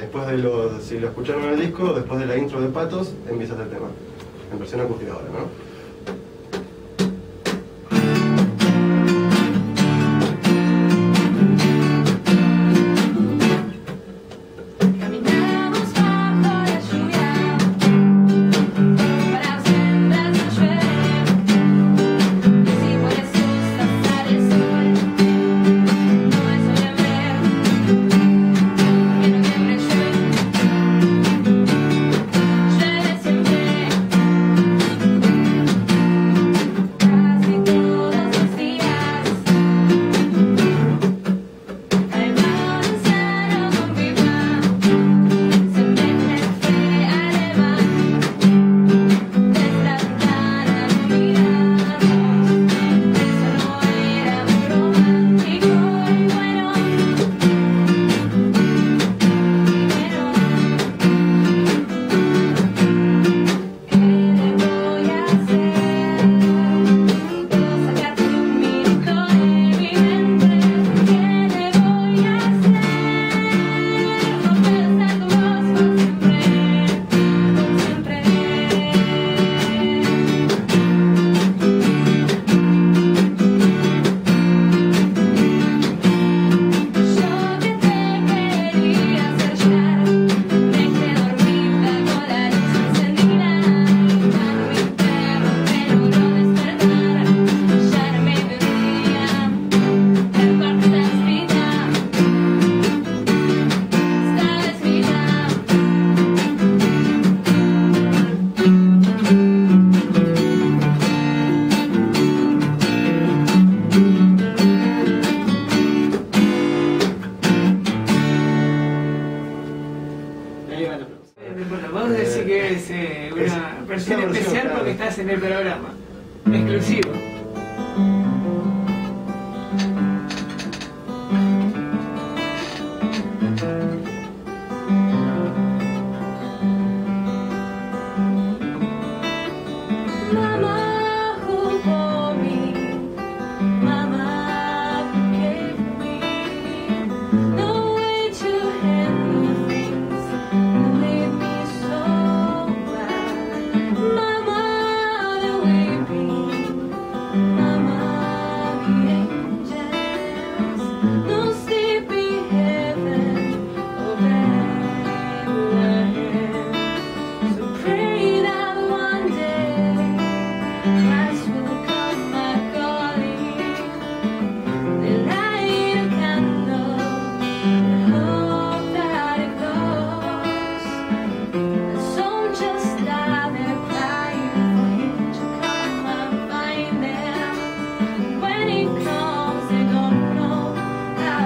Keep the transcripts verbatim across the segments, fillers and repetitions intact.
después de los, si lo escucharon en el disco, después de la intro de Patos, empieza el tema, en versión acústica ahora, ¿no? Bueno, vamos a decir que es eh, una versión especial porque estás en el programa. Exclusivo. When it comes, they don't know how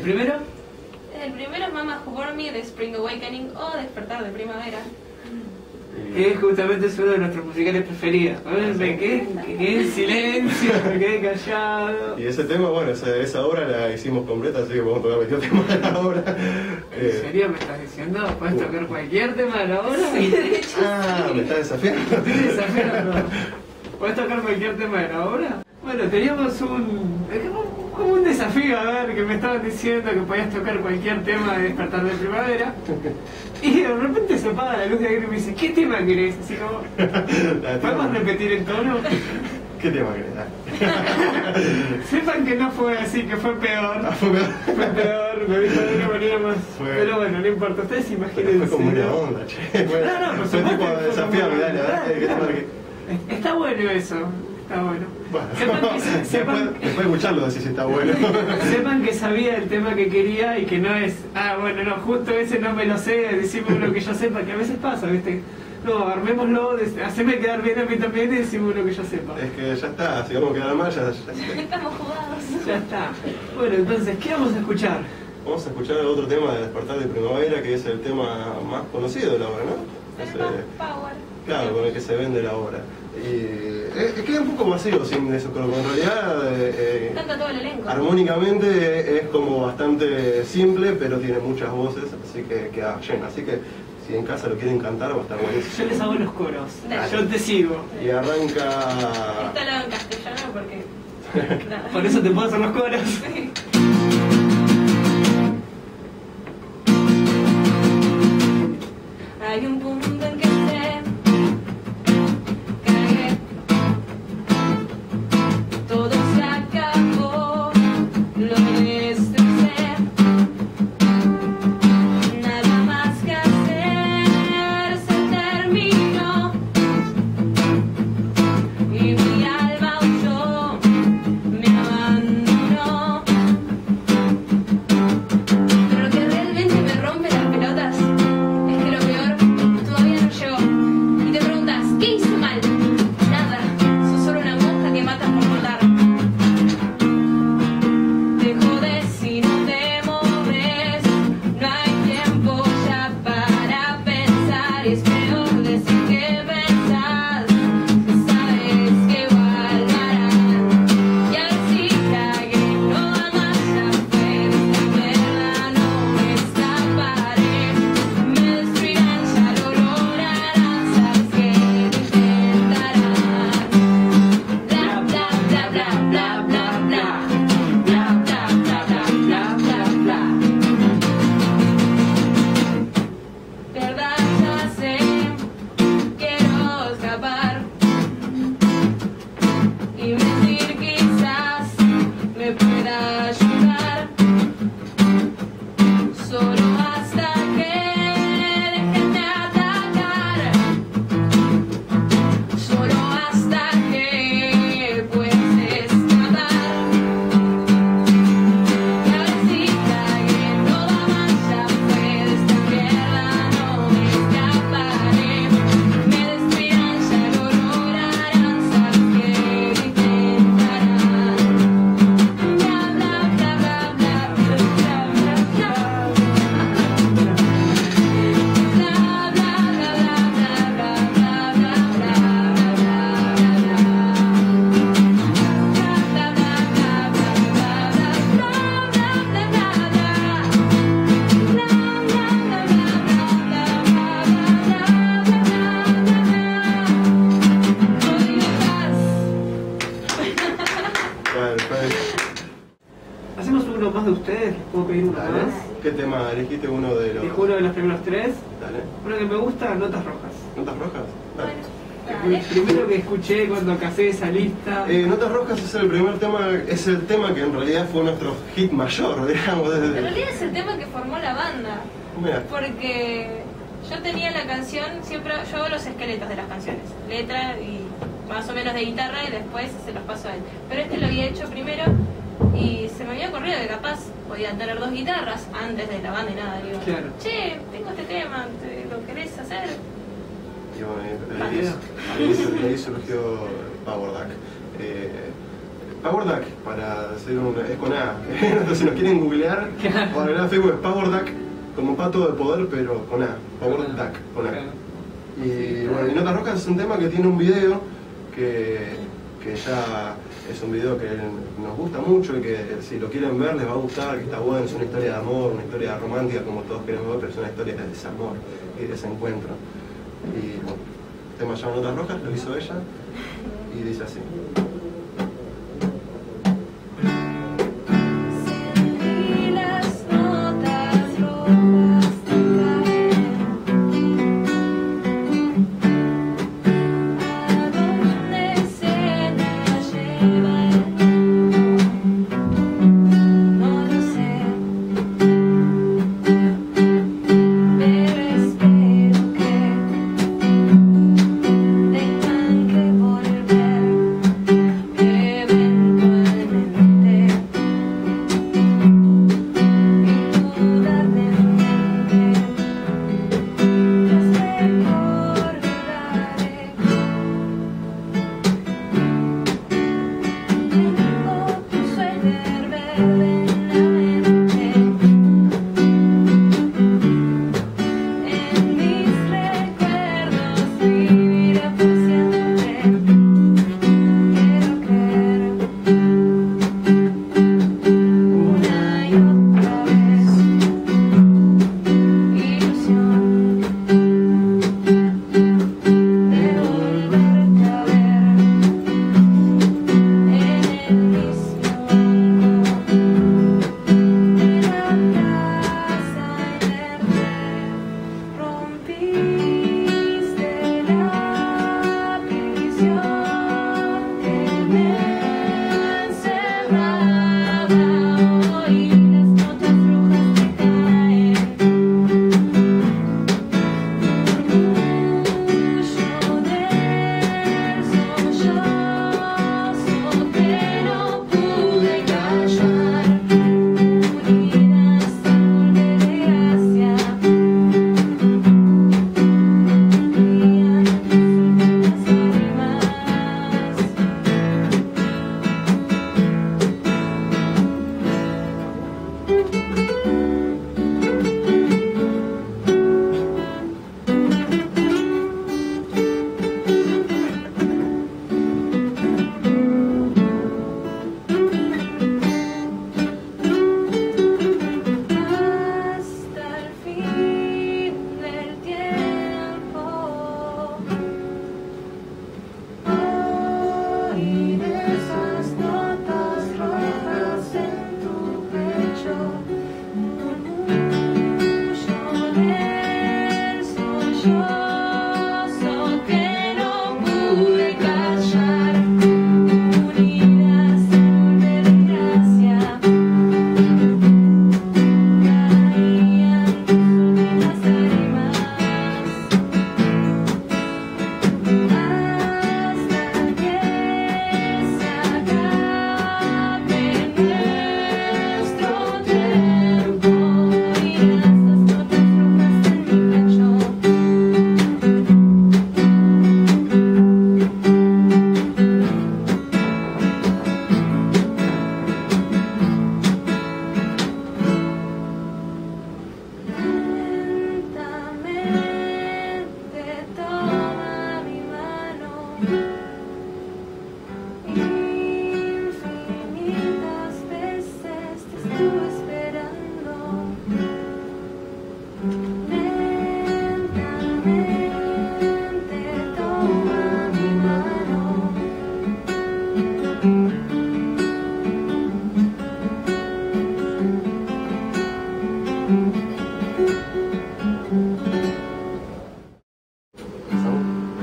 primero? El primero es Mama Who Bore Me de Spring Awakening o Despertar de Primavera. Que justamente es uno de nuestros musicales preferidos. Me quedé, me quedé en silencio, me quedé callado. Y ese tema, bueno, esa, esa obra la hicimos completa, así que podemos tocar cualquier tema de la obra. ¿En eh, serio me estás diciendo? ¿Puedes tocar cualquier tema de la obra? Ah, me estás desafiando. Me estoy desafiando. ¿Puedes tocar cualquier tema de la obra? Bueno, teníamos un... como un desafío, a ver, que me estaban diciendo que podías tocar cualquier tema de Despertar de Primavera. Y de repente se apaga la luz de aire y me dice, ¿qué tema querés? Así como, ¿podemos repetir el tono? ¿Qué tema querés? Sepan que no fue así, que fue peor. Ah, fue peor. Fue peor, lo dijo de una manera más... Fue... Pero bueno, no importa, ustedes imagínense. Fue como una onda, che. Fue, no, no, por fue tipo de desafiarme, dale, dale, ¿qué tema querés? Está bueno eso. Está bueno. Bueno, sepan que, sepan, después, después de escucharlo decís si está bueno. Sepan que sabía el tema que quería y que no es, ah, bueno, no, justo ese no me lo sé, decime uno que yo sepa, que a veces pasa, ¿viste? No, armémoslo, haceme quedar bien a mí también y decime uno que yo sepa. Es que ya está, si vamos a quedar mal, ya, ya estamos jugados. Ya está. Bueno, entonces, ¿qué vamos a escuchar? Vamos a escuchar otro tema de Despertar de Primavera, que es el tema más conocido de la obra, ¿no? El Ese, más power. Claro, con el que se vende la obra. Y eh, queda un poco vacío sin eso, pero en realidad eh, canta todo el elenco. Armónicamente es como bastante simple, pero tiene muchas voces, así que queda lleno. Así que si en casa lo quieren cantar va a estar buenísimo. Yo les hago los coros, Dale. Yo te sigo. Y arranca... Está hablado en castellano porque... nada. Por eso te puedo hacer los coros. Sí. Hay un punto en que sé cagué, todo se acabó, lo destrocé, nada más que hacer, se terminó, y mi alma huyó, me abandonó, pero lo que realmente me rompe las pelotas es que lo peor todavía no llegó. Y te preguntas, ¿qué hice mal? Nada, sos solo una monja que matan por matar. Te jodes si no te moves, no hay tiempo ya para pensar. Y es peor decir que pensás, que sabes que igual harán. Y así cagué, no amas, ya fue, esta verdad no me escaparé. Me destruirán, ya lo lograrán, sabes que lo intentarán. Bla bla bla bla bla bla bla. Bla bla bla bla bla bla bla. Verdad ya sé, quiero escapar y mentir quizás me pueda ayudar. Solo hasta que dejen de atacar, solo hasta que puedes escapar. Y ahora sí cagué, no va más, ya fue, de esta mierda no me escaparé. Me destruirán, ya lo lograrán, sabes que lo intentarán. Bla bla bla bla bla bla bla bla. Perfecto. Hacemos uno más de ustedes, les puedo pedir uno Dale. más. ¿Qué tema? Elegiste uno de los... Dijo uno de los primeros tres. Dale. Uno que me gusta, Notas Rojas. ¿Notas rojas? Dale. Fue el primero que escuché cuando casé esa lista. Eh, Notas rojas es el primer tema, es el tema que en realidad fue nuestro hit mayor, digamos. Desde... En realidad es el tema que formó la banda, Mira, porque yo tenía la canción, siempre yo hago los esqueletos de las canciones, letra y más o menos de guitarra y después se los paso a él. Pero este lo había hecho primero y se me había ocurrido que capaz podían tener dos guitarras antes de la banda y nada. Digo, Claro. che, tengo este tema, ¿te lo querés hacer? Y bueno, ahí, ahí, ahí, ahí surgió Power Duck. Eh, PowerDuck, para hacer un... es con A. Entonces, si nos quieren googlear, o agregar a Facebook es PowerDuck, como pato de poder, pero con A. PowerDuck, con A. Y bueno, y Notas Rojas es un tema que tiene un video que, que ya es un video que nos gusta mucho y que si lo quieren ver les va a gustar, que está bueno, es una historia de amor, una historia romántica como todos queremos ver, pero es una historia de desamor y desencuentro. Y bueno, el tema se llama Notas Rojas, lo hizo ella y dice así.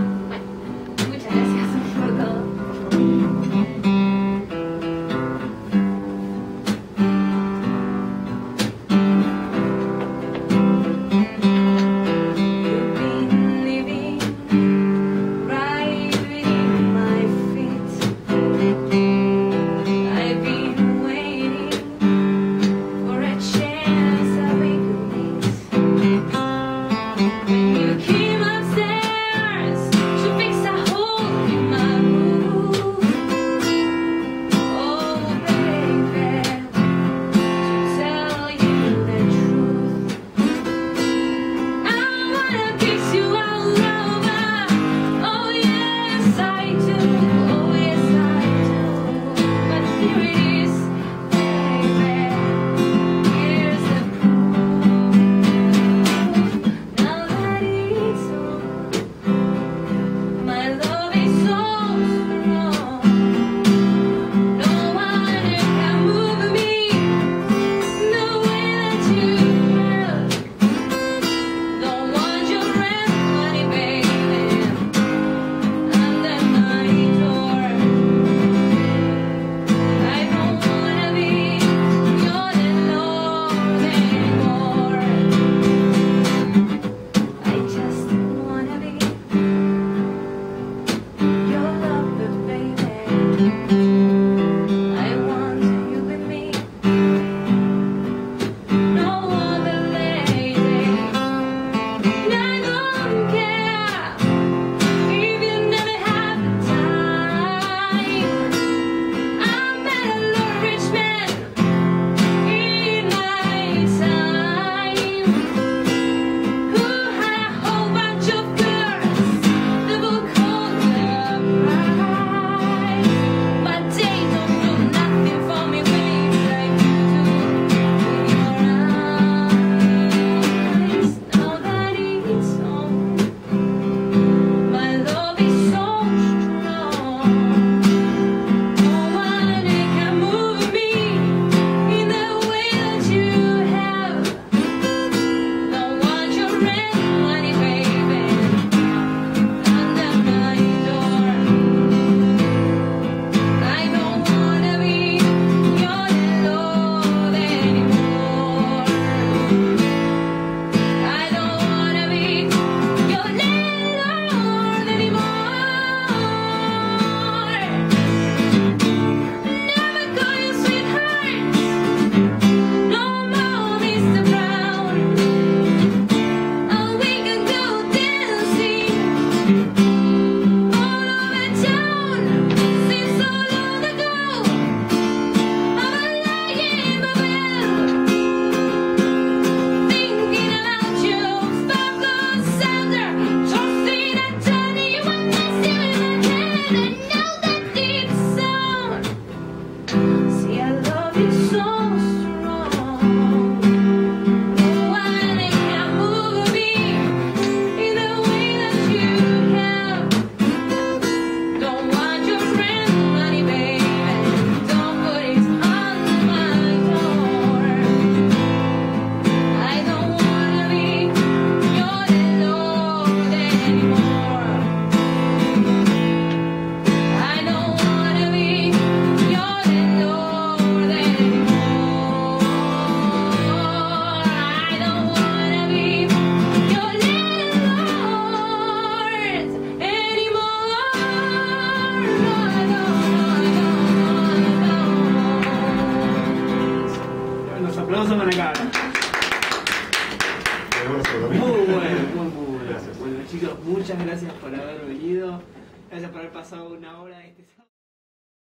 Muchas gracias por todo. también. Muy bueno, muy, muy bueno. Gracias. Bueno chicos, muchas gracias por haber venido. Gracias por haber pasado una hora de este sábado.